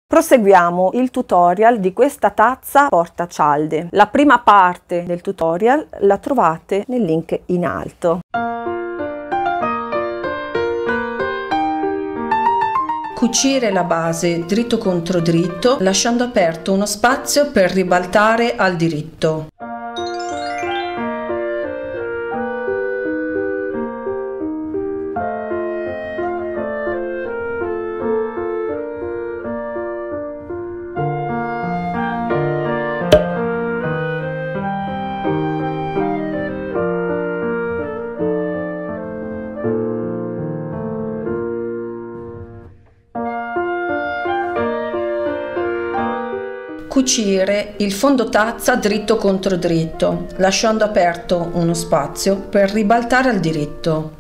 Proseguiamo il tutorial di questa tazza porta cialde. La prima parte del tutorial la trovate nel link in alto. Cucire la base dritto contro dritto, lasciando aperto uno spazio per ribaltare al diritto. Cucire il fondo tazza dritto contro dritto, lasciando aperto uno spazio per ribaltare al diritto.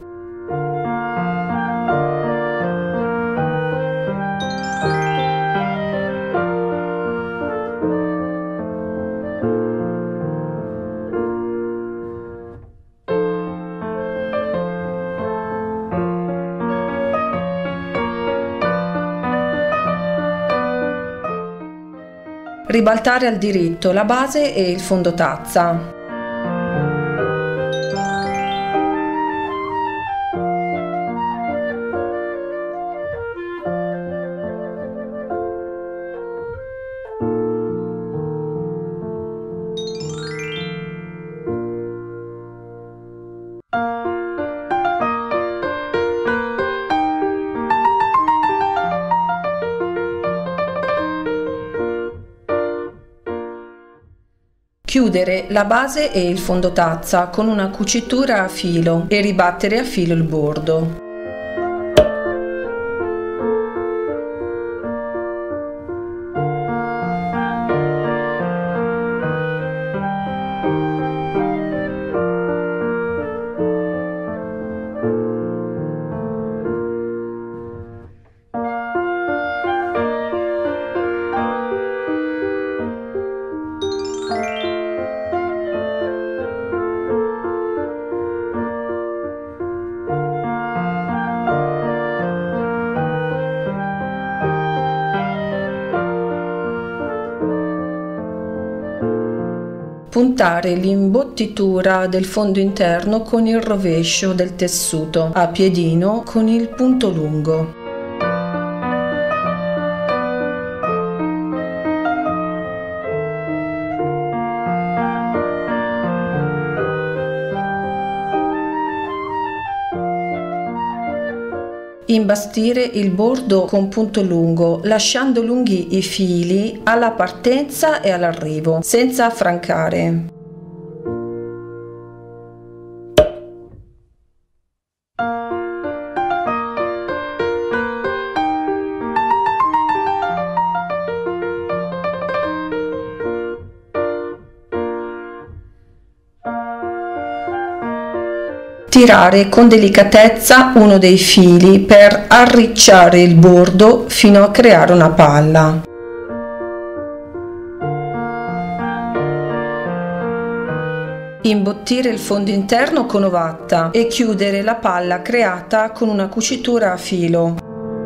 Ribaltare al diritto la base e il fondo tazza. Chiudere la base e il fondo tazza con una cucitura a filo e ribattere a filo il bordo. Puntare l'imbottitura del fondo interno con il rovescio del tessuto a piedino con il punto lungo. Imbastire il bordo con punto lungo, lasciando lunghi i fili alla partenza e all'arrivo, senza affrancare. Tirare con delicatezza uno dei fili per arricciare il bordo fino a creare una palla. Imbottire il fondo interno con ovatta e chiudere la palla creata con una cucitura a filo.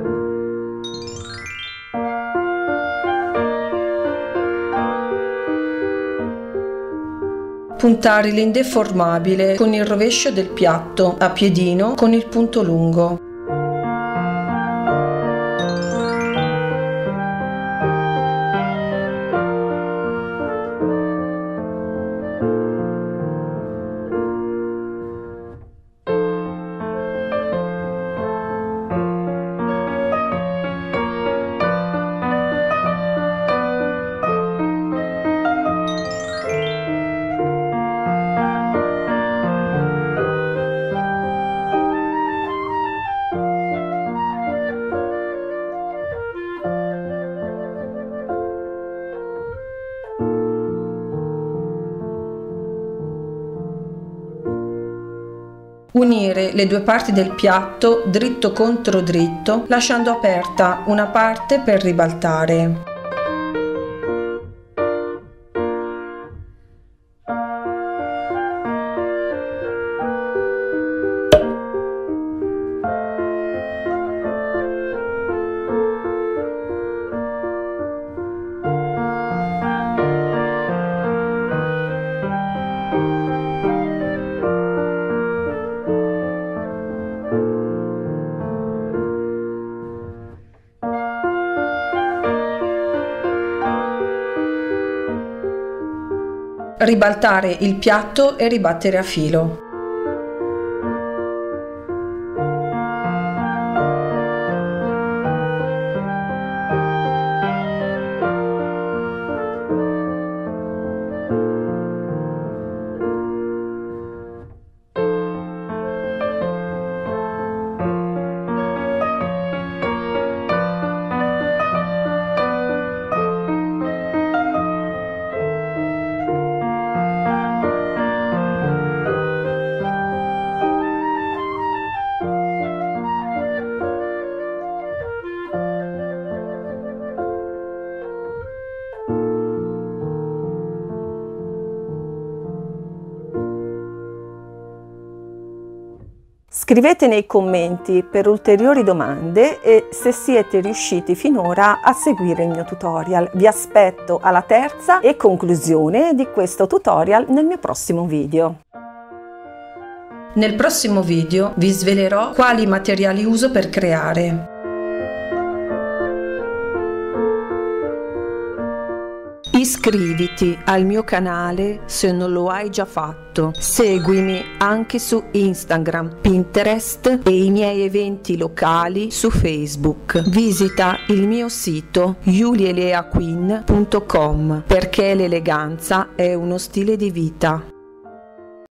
Puntare l'indeformabile con il rovescio del piatto a piedino con il punto lungo. Unire le due parti del piatto dritto contro dritto, lasciando aperta una parte per ribaltare. ribaltare il piatto e ribattere a filo. Scrivete nei commenti per ulteriori domande e se siete riusciti finora a seguire il mio tutorial. Vi aspetto alla terza e conclusione di questo tutorial nel mio prossimo video. Nel prossimo video vi svelerò quali materiali uso per creare. Iscriviti al mio canale se non lo hai già fatto. Seguimi anche su Instagram, Pinterest e i miei eventi locali su Facebook. Visita il mio sito julieleaqueen.com perché l'eleganza è uno stile di vita.